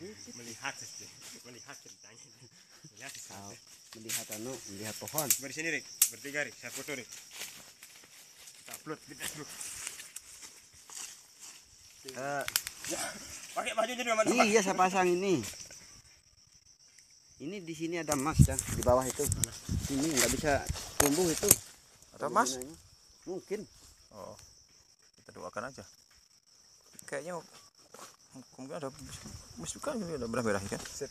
Melihat ceritanya. Melihat pohon. Di sini Rik, bertiga Rik, saya foto Rik. Kita upload di Facebook. Pakai bajunya dulu mana? Iya, saya pasang ini. Ini di sini ada emas kan, di bawah itu. Ini nggak bisa tumbuh itu. Ada emas? Mungkin. Oh, kita doakan aja. Kayaknya mungkin ada emas juga, ada merah-merah kan? Sip.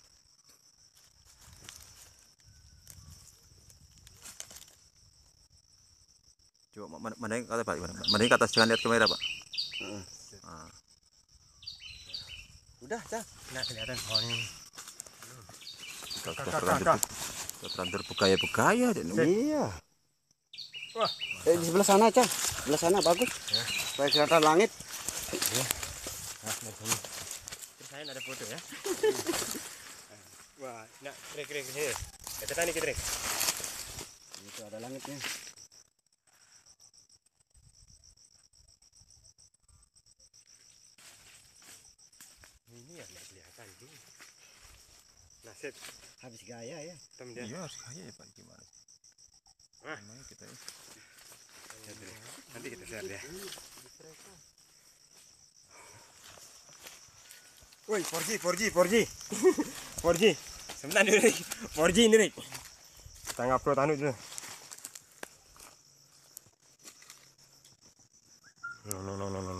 Coba mana yang ke atas Pak? Mana yang ke atas, jangan lihat kamera Pak. Udah, Cak. Nah, kelihatan pohonnya. Kita terlanjur begaya-begaya. Iya. Wah, Di sebelah sana, Cak. Sebelah sana bagus. Supaya kelihatan langit. nah, dari sini. Terus saya ada foto ya. Wah, nah, Rik sini. Deketan dikit Rik. Itu ada langitnya. Ini ya nggak kelihatan tuh. Nasib Habis gaya ya. hitam dia. Iya harus kaya ya Pak, gimana? Namanya kita ya. Nanti kita share ya. Woi, 4G. Sebentar dulu Rik. 4G ini Rik. Kita ngupload anu dulu. No.